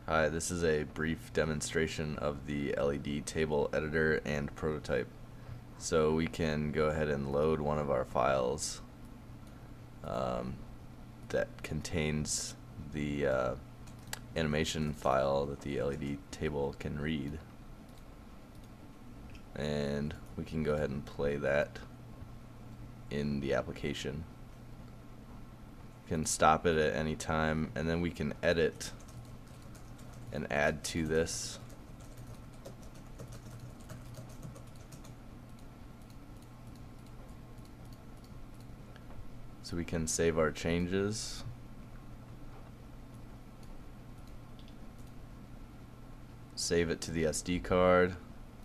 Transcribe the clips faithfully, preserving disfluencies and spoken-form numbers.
Hi, this is a brief demonstration of the L E D table editor and prototype. So we can go ahead and load one of our files um, that contains the uh, animation file that the L E D table can read. And we can go ahead and play that in the application. We can stop it at any time, and then we can edit and add to this. So we can save our changes. Save it to the S D card.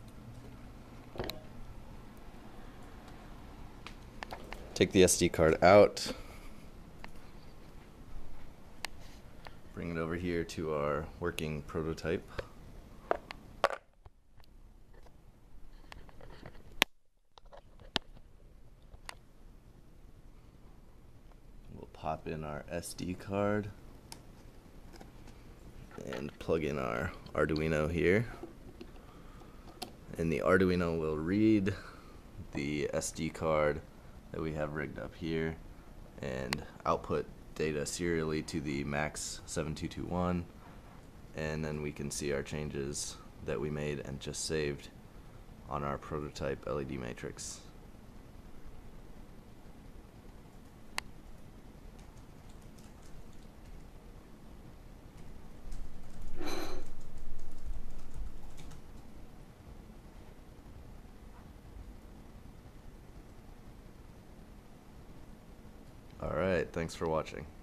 Take the S D card out. Bring it over here to our working prototype. We'll pop in our S D card and plug in our Arduino here. And the Arduino will read the S D card that we have rigged up here and output data serially to the MAX seven two two one, and then we can see our changes that we made and just saved on our prototype L E D matrix. Alright, thanks for watching.